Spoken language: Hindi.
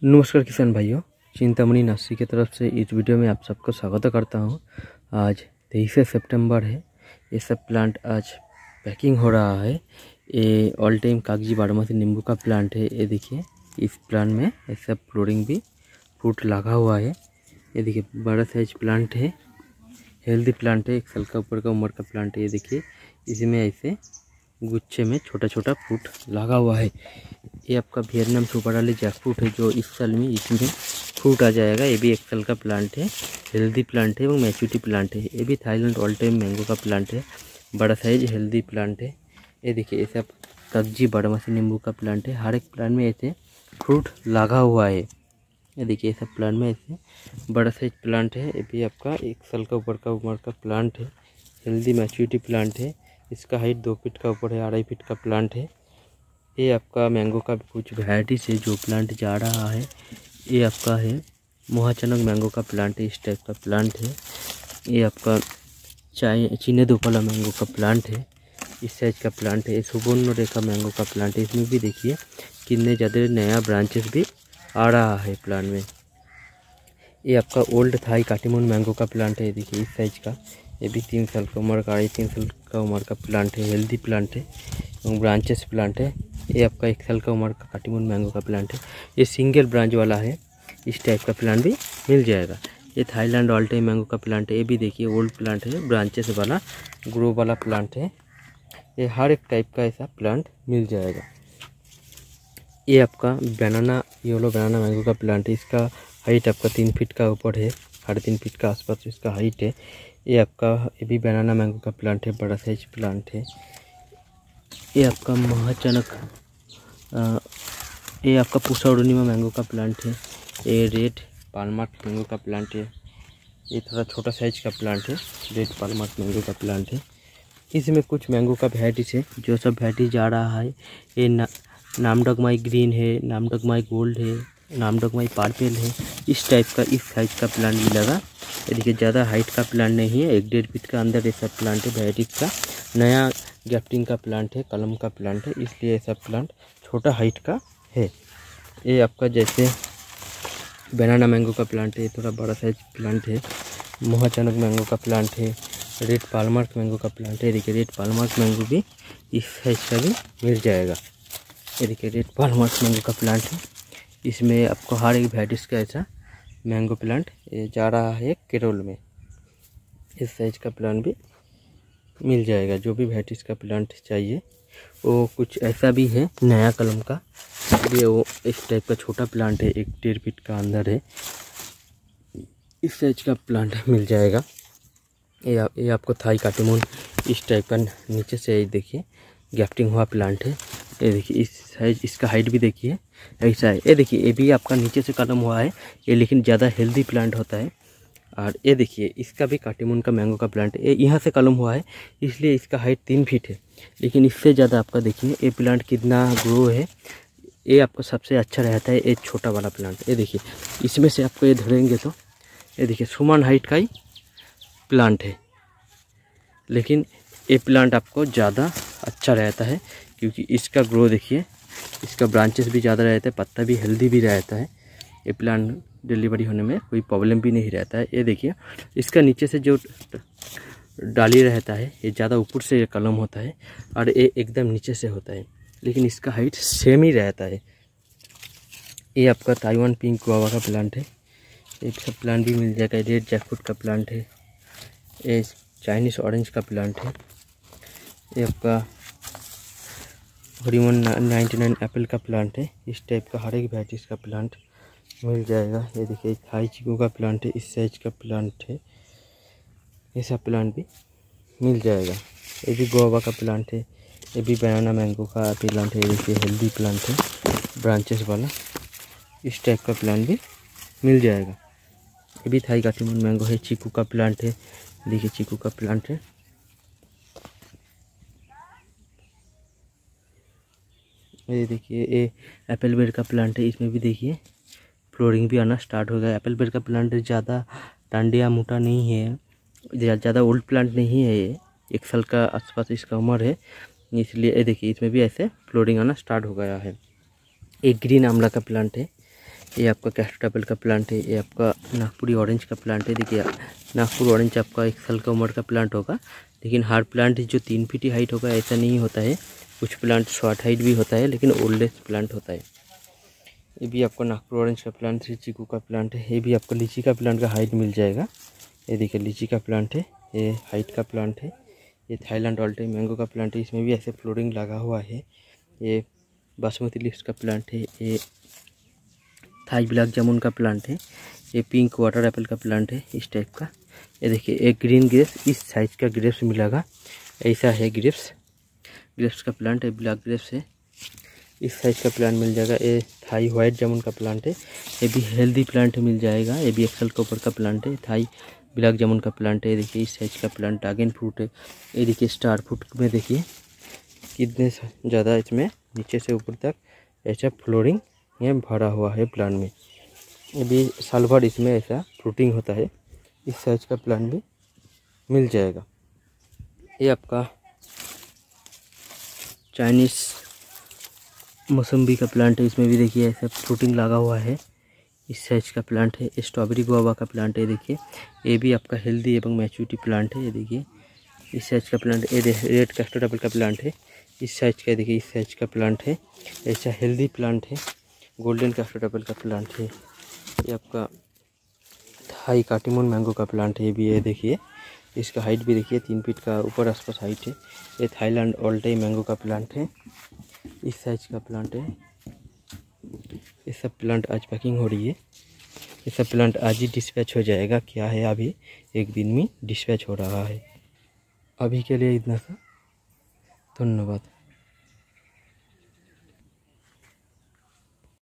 नमस्कार किसान भाइयों, चिंतामणि नर्सरी की तरफ से इस वीडियो में आप सबको स्वागत करता हूं। आज 23 सितंबर है। ये सब प्लांट आज पैकिंग हो रहा है। ये ऑल टाइम कागजी बारहमासी नींबू का प्लांट है। ये देखिए, इस प्लांट में ऐसा फ्लोरिंग भी फ्रूट लगा हुआ है। ये देखिए, बड़ा साइज प्लांट है, हेल्दी प्लांट है, 1 साल का ऊपर का उम्र का प्लांट है। ये देखिए, इसमें ऐसे गुच्छे में छोटा छोटा फ्रूट लगा हुआ है। ये आपका वियतनाम सुपर वाली जैकफ्रूट है, जो इस साल में इसमें फ्रूट आ जाएगा। ये भी 1 साल का प्लांट है, हेल्दी प्लांट है और मैच्योरिटी प्लांट है। ये भी थाईलैंड ऑल टाइम मैंगो का प्लांट है, बड़ा साइज हेल्दी प्लांट है। ये देखिए, ये सब कागजी बारहमासी नींबू का प्लांट है। हर एक प्लांट में ऐसे फ्रूट लगा हुआ है। ये देखिए, ये सब प्लांट में ऐसे बड़ा साइज प्लांट है। ये भी आपका 1 साल का ऊपर का उम्र का प्लांट है, हेल्दी मैच्योरिटी प्लांट है। इसका हाइट 2 फीट का ऊपर है, 2.5 फीट का प्लांट है। ये आपका मैंगो का कुछ वैरायटी से जो प्लांट जा रहा है, ये आपका है मोहाचनक मैंगो का प्लांट है। इस टाइप का प्लांट है। ये आपका चीने दोपला मैंगो का प्लांट है, इस साइज का प्लांट है। सुवर्ण रेखा मैंगो का प्लांट है। इसमें भी देखिए कितने ज़्यादा नया ब्रांचेस भी आ रहा है प्लांट में। ये आपका ओल्ड थाई काटीमोन मैंगो का प्लांट है। देखिए, इस साइज का। ये भी 3 साल का उम्र का, 3 साल का उम्र का प्लांट है, हेल्दी प्लांट है और ब्रांचेस प्लांट है। ये आपका 1 साल का उम्र का काटीमोन मैंगो का प्लांट है। ये सिंगल ब्रांच वाला है, इस टाइप का प्लांट भी मिल जाएगा। ये थाईलैंड ऑल टाइम मैंगो का प्लांट है। ये भी देखिए ओल्ड प्लांट है, ब्रांचेस वाला ग्रो वाला प्लांट है। ये हर एक टाइप का ऐसा प्लांट मिल जाएगा। ये आपका बनाना येलो बनाना मैंगो का प्लांट है। इसका हाइट आपका 3 फीट का ऊपर है, 3.5 फीट का आसपास इसका हाइट है। ये भी बनाना मैंगो का प्लांट है, बड़ा साइज प्लांट है। ये आपका महाचनक ये आपका पूसा अरुणिमा मैंगो का प्लांट है। ये रेड पालमार्क मैंगो का प्लांट है। ये थोड़ा छोटा साइज का प्लांट है, रेड पालमार्क मैंगो का प्लांट है। इसमें कुछ मैंगो का वैराइटीज है, जो सब वैराइटी जा रहा है। ये नामडगमाई ग्रीन है, नामडगमाई गोल्ड है, नामडगमाई पर्पल है। इस टाइप का इस साइज का प्लांट भी लगा। ये देखिए, ज़्यादा हाइट का प्लांट नहीं है, 1-1.5 फीट का अंदर ये सब प्लांट है। वैराइटीज का नया ग्राफ्टिंग का प्लांट है, कलम का प्लांट है, इसलिए ये सब प्लांट छोटा हाइट का है। ये आपका जैसे बनाना मैंगो का प्लांट है, थोड़ा बड़ा साइज प्लांट है। मोहाचनक मैंगो का प्लांट है, रेड पालमार्क मैंगो का प्लांट है। देखिए, रेड पालमार्क मैंगो भी इस साइज का भी मिल जाएगा। ये देखिए, रेड पालमार्क मैंगो का प्लांट है। इसमें आपको हर एक वैराइटीज का ऐसा मैंगो प्लांट ये जा रहा है केरल में। इस साइज का प्लांट भी मिल जाएगा। जो भी वैराइटीज का प्लांट चाहिए, वो कुछ ऐसा भी है नया कलम का। ये वो इस टाइप का छोटा प्लांट है, 1-1.5 फीट का अंदर है, इस साइज का प्लांट मिल जाएगा। ये आपको थाई काटीमोन इस टाइप का नीचे से देखिए ग्राफ्टिंग हुआ प्लांट है। ये देखिए, इस साइज इसका हाइट भी देखिए ऐसा है। ये देखिए, ये भी आपका नीचे से कलम हुआ है, ये लेकिन ज़्यादा हेल्दी प्लांट होता है। और ये देखिए, इसका भी काटीमोन का मैंगो का प्लांट है। ये यहाँ से कलम हुआ है, इसलिए इसका हाइट 3 फीट है। लेकिन इससे ज़्यादा आपका देखिए ये प्लांट कितना ग्रो है। ये आपको सबसे अच्छा रहता है ये छोटा वाला प्लांट। ये देखिए, इसमें से आपको ये धरेंगे तो ये देखिए समान हाइट का ही प्लांट है, लेकिन ये प्लांट आपको ज़्यादा अच्छा रहता है, क्योंकि इसका ग्रो देखिए, इसका ब्रांचेस भी ज़्यादा रहता है, पत्ता भी हेल्दी भी रहता है। ये प्लांट डिलीवरी होने में कोई प्रॉब्लम भी नहीं रहता है। ये देखिए, इसका नीचे से जो डाली रहता है, ये ज़्यादा ऊपर से ये कलम होता है और ये एकदम नीचे से होता है, लेकिन इसका हाइट सेम ही रहता है। ये आपका ताइवान पिंक गुआवा का प्लांट है। एक सब प्लांट भी मिल जाएगा। रेड जैकफ्रूट का प्लांट है। ये चाइनीज़ ऑरेंज का प्लांट है। ये आपका हरिमन 99 एप्पल का प्लांट है। इस टाइप का हर एक वैराइटीज़ का प्लांट मिल जाएगा। ये देखिए, थाई चीकू का प्लांट है, इस साइज का प्लांट है। ये सब प्लांट भी मिल जाएगा। ये भी गुआवा का प्लांट है। ये भी बनाना मैंगो का प्लांट है। ये देखिए, हेल्दी प्लांट है, ब्रांचेस वाला। इस टाइप का प्लांट भी मिल जाएगा। ये भी थाई काटीमोन मैंगो है। चीकू का प्लांट है, देखिए चीकू का प्लांट है। ये देखिए, ये एप्पल बेर का प्लांट है। इसमें भी देखिए फ्लोरिंग भी आना स्टार्ट हो गया। एप्पल बेर का प्लांट ज़्यादा डांडिया मोटा नहीं है, ज़्यादा ओल्ड प्लांट नहीं है। ये 1 साल का आसपास इसका उम्र है, इसलिए ये देखिए इसमें भी ऐसे फ्लोरिंग आना स्टार्ट हो गया है। एक ग्रीन आंवला का प्लांट है। ये आपका कैस्टोडाबल का प्लांट है। ये आपका नागपुरी ऑरेंज का प्लांट है। देखिए नागपुर ऑरेंज आपका 1 साल का उम्र का प्लांट होगा, लेकिन हर प्लांट जो 3 फीट हाइट होगा ऐसा नहीं होता है। कुछ प्लांट शॉर्ट हाइट भी होता है, लेकिन ओल्डेस्ट प्लांट होता है। ये भी आपका नागपुर ऑरेंज का प्लांट है। चीकू का प्लांट है। ये भी आपको लीची का प्लांट का हाइट मिल जाएगा। ये देखिए लीची का प्लांट है, ये हाइट का प्लांट है। ये थाईलैंड ऑल्टे मैंगो का प्लांट है, इसमें भी ऐसे फ्लोरिंग लगा हुआ है। ये बासमती लीव्स का प्लांट है। ये थाई ब्लैक जामुन का प्लांट है। ये पिंक वाटर एप्पल का प्लांट है इस टाइप का। ये देखिए एक ग्रीन ग्रेप्स, इस साइज का ग्रेप्स मिलेगा, ऐसा है ग्रेप्स का प्लांट है। ब्लैक ग्रेप्स है, इस साइज का प्लांट मिल जाएगा। ये थाई वाइट जामुन का प्लांट है। ये भी हेल्दी प्लांट मिल जाएगा। ये भी 1 साल के ऊपर का प्लांट है। थाई ब्लैक जामुन का प्लांट है। देखिए इस साइज का प्लांट ड्रैगन फ्रूट है। ये देखिए स्टार फ्रूट में देखिए कितने ज़्यादा इसमें नीचे से ऊपर तक ऐसा फ्लोरिंग ये भरा हुआ है प्लांट में। ये भी साल भर इसमें ऐसा फ्रूटिंग होता है। इस साइज का प्लांट भी मिल जाएगा। ये आपका चाइनीज़ मौसम्बी का प्लांट है। इसमें भी देखिए ऐसा फ्रूटिंग लगा हुआ है। इस साइज का प्लांट है। स्ट्रॉबेरी गुआवा का प्लांट है। देखिए ये भी आपका हेल्दी एवं मैच्योरिटी प्लांट है। ये देखिए इस साइज का प्लांट। ये रेड कैस्टोडाबल का प्लांट है। इस साइज का देखिए इस साइज का प्लांट है। ऐसा हेल्दी प्लांट है। गोल्डन कैस्टोडाबल का प्लांट है। ये आपका थाई काटीमोन मैंगो का प्लांट है। ये भी है देखिए, इसका हाइट भी देखिए 3 फीट का ऊपर आसपास हाइट है। ये थाईलैंड ऑल्टे मैंगो का प्लांट है। इस साइज का प्लांट है। ये सब प्लांट आज पैकिंग हो रही है। ये सब प्लांट आज ही डिस्पैच हो जाएगा। क्या है अभी 1 दिन में डिस्पैच हो रहा है। अभी के लिए इतना सा, धन्यवाद।